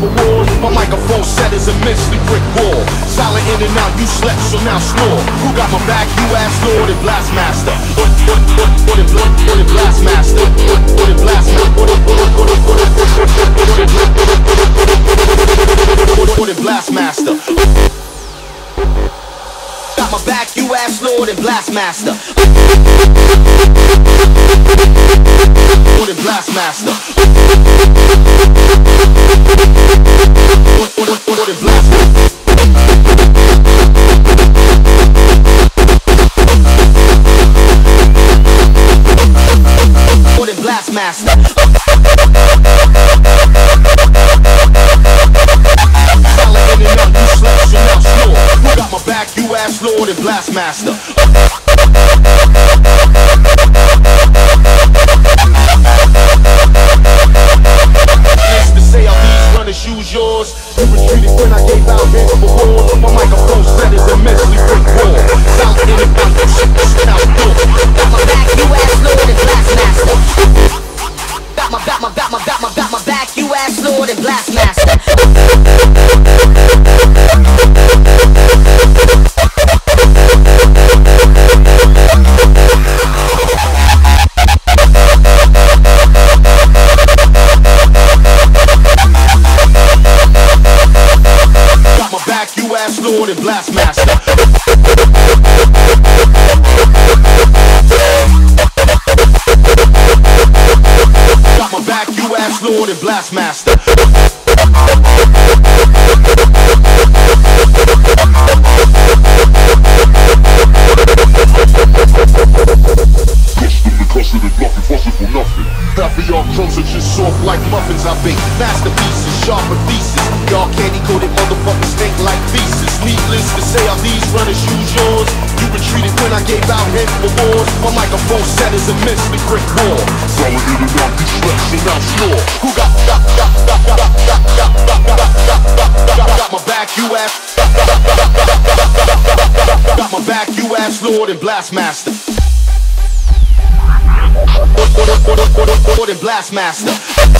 for wars. My microphone set is a immensely brick wall. Silent in and out, you slept, so now snore. Who got my back? You ass Lord and Blastmaster. Or the Blastmaster. Or the Blastmaster. Or the Blastmaster. Got my back, you ass Lord and Blastmaster. Or the Blastmaster. Or the Blastmaster. Or the Blastmaster. Solid in and out, you slept, so now snore. Who got my back? You ass Lord and Blastmaster. Next to say how these runners use yours. You retreated when I gave out hands for war. My microphone set is immensely brick wall. Solid in and out, you slept, now snore. Got my back, you ass Lord and Blastmaster. Got my back, you ass Lord and Blastmaster. Got my back, you ass Lord and Blastmaster. Got my back, you ass Lord and Blastmaster. Custom and bluffing, fussing for nothing. Half of y'all crumbs are just soft like muffins I bake. Masterpieces, sharper thesis. Y'all candy-coated motherfuckers stink like feces. Needless to say how these runners use yours. You retreated when I gave out heads for wars. My microphone set is immensely brick wall. Solid in and out, you slept, so now snore. Who got my back, you ass. Got my back, you ass Lord and Blastmaster. Or the Blastmaster.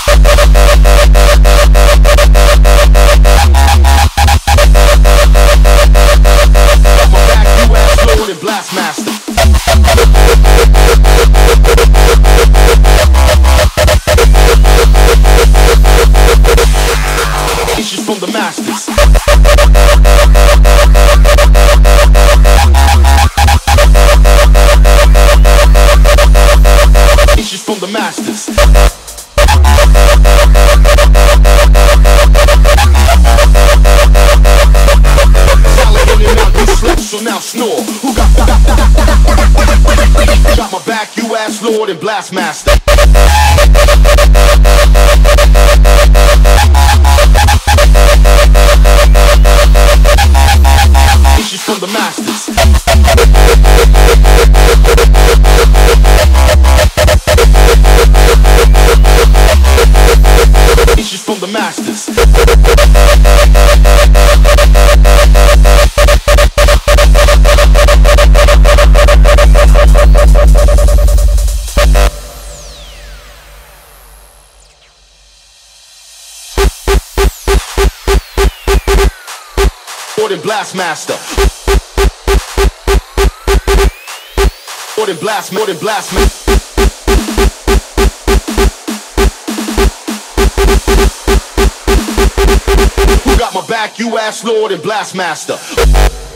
Got my back, you ass Lord and Blastmaster. Issues from the masters. Issues from the masters. Solid in and out, you slept, so now snore. Who got my back? You ass Lord and Blastmaster. Issues from the masters. Issues from the masters. Or the Blastmaster. Or the Blastmaster. Who got my back? You ass Lord and Blastmaster.